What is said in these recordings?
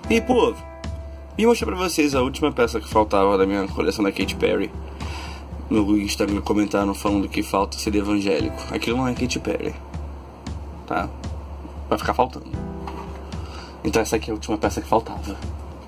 E pô, vim mostrar pra vocês a última peça que faltava da minha coleção da Katy Perry. No Instagram comentaram falando que falta CD evangélico. Aquilo não é Katy Perry, tá? Vai ficar faltando. Então essa aqui é a última peça que faltava.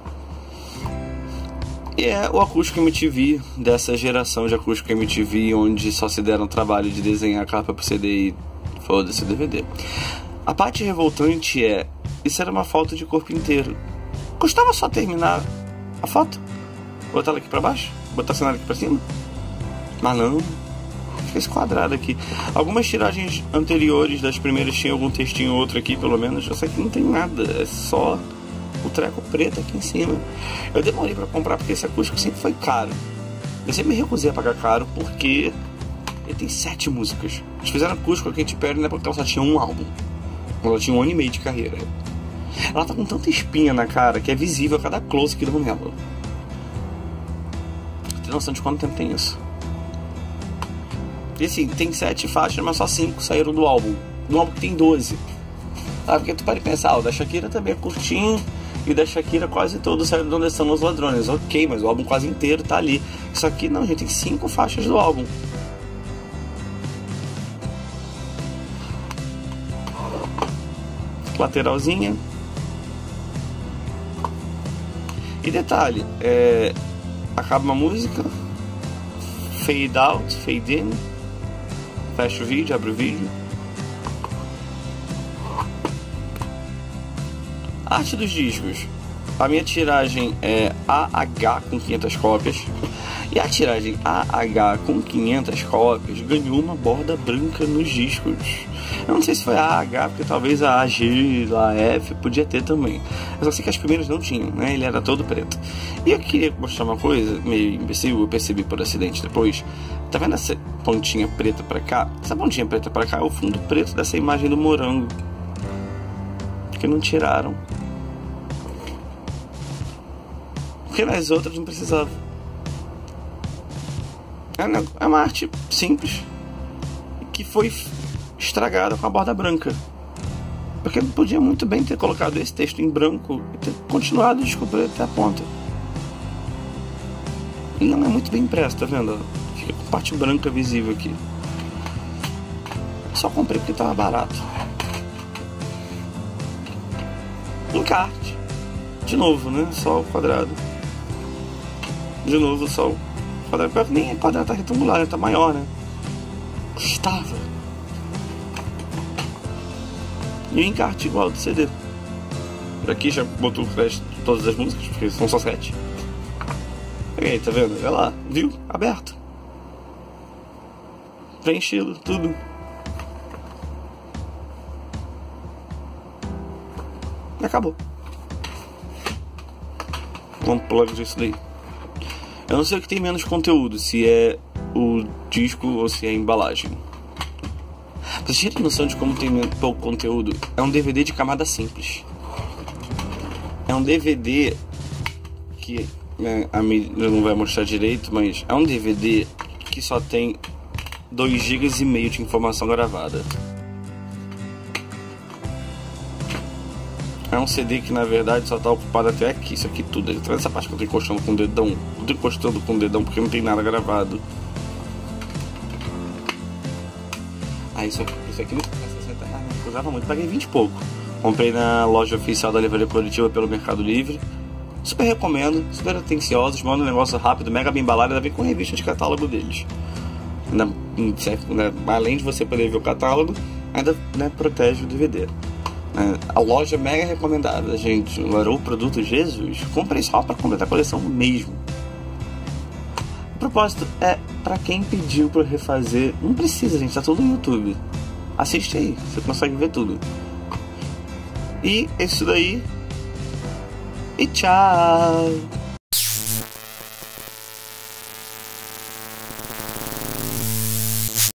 E é o acústico MTV dessa geração de acústico MTV, onde só se deram trabalho de desenhar a capa pro CD e foda-se DVD. A parte revoltante é, isso era uma foto de corpo inteiro. Custava só terminar a foto, botar ela aqui pra baixo, botar o cenário aqui pra cima. Mas não, fica esse quadrado aqui. Algumas tiragens anteriores das primeiras tinham algum textinho ou outro aqui, pelo menos. Essa aqui não tem nada, é só o treco preto aqui em cima. Eu demorei pra comprar porque esse acústico sempre foi caro. Eu sempre me recusei a pagar caro porque ele tem 7 músicas. Eles fizeram acústico aqui em Katy Perry, né, porque ela só tinha um álbum. Ela tinha 1 ano e meio de carreira. Ela tá com tanta espinha na cara que é visível a cada close que dão nela. Tem noção de quanto tempo tem isso? E assim, tem 7 faixas, mas só 5 saíram do álbum. Do álbum que tem 12. Ah, porque tu pode pensar, o da Shakira também é curtinho. E da Shakira quase todo saiu de Onde Estão os Ladrões. Ok, mas o álbum quase inteiro tá ali. Isso aqui não, gente, tem 5 faixas do álbum. Lateralzinha. E detalhe, acaba uma música, fade out, fade in, fecha o vídeo, abre o vídeo. Arte dos discos. A minha tiragem é AH com 500 cópias. E a tiragem AH com 500 cópias ganhou uma borda branca nos discos. Eu não sei se foi a AH, porque talvez a AG, a F podia ter também. Eu só sei que as primeiras não tinham, né? Ele era todo preto. E eu queria mostrar uma coisa meio imbecil, eu percebi por acidente depois. Tá vendo essa pontinha preta pra cá? Essa pontinha preta pra cá é o fundo preto dessa imagem do morango, que não tiraram. Porque nas outras não precisava. É uma arte simples que foi estragada com a borda branca. Porque ele podia muito bem ter colocado esse texto em branco e ter continuado a descobrir até a ponta. E não é muito bem impresso, tá vendo? Fica com parte branca visível aqui. Só comprei porque tava barato. Encarte. De novo, né? Só o quadrado. De novo, só o quadrado. Nem é quadrado, tá retangular, né? Tá maior, né? Custava. E o encarte igual do CD. Por aqui já botou o crédito de todas as músicas, porque são só 7. Aí, tá vendo? Olha lá, viu? Aberto. Preenchido, tudo. E acabou. Vamos plug disso daí. Eu não sei o que tem menos conteúdo, se é o disco ou se é a embalagem. Pra vocês terem noção de como tem pouco conteúdo, é um DVD de camada simples. É um DVD que a mídia não vai mostrar direito, mas é um DVD que só tem 2,5 GB de informação gravada. É um CD que na verdade só tá ocupado até aqui, isso aqui tudo. Tá vendo essa parte que eu tô encostando com o dedão? Eu tô encostando com o dedão porque não tem nada gravado. Isso aqui não custa 60 reais, eu usava muito, paguei 20 e pouco. Comprei na loja oficial da Livraria Coletiva pelo Mercado Livre. Super recomendo, super atenciosos, manda um negócio rápido, mega bem embalado, ainda vem com revista de catálogo deles. Além de você poder ver o catálogo, ainda protege o DVD. A loja mega recomendada, gente. O produto Jesus. Comprei só para completar a coleção mesmo. O propósito é para quem pediu para refazer. Não precisa, gente, tá tudo no YouTube. Assiste aí, você consegue ver tudo. E isso daí. E tchau.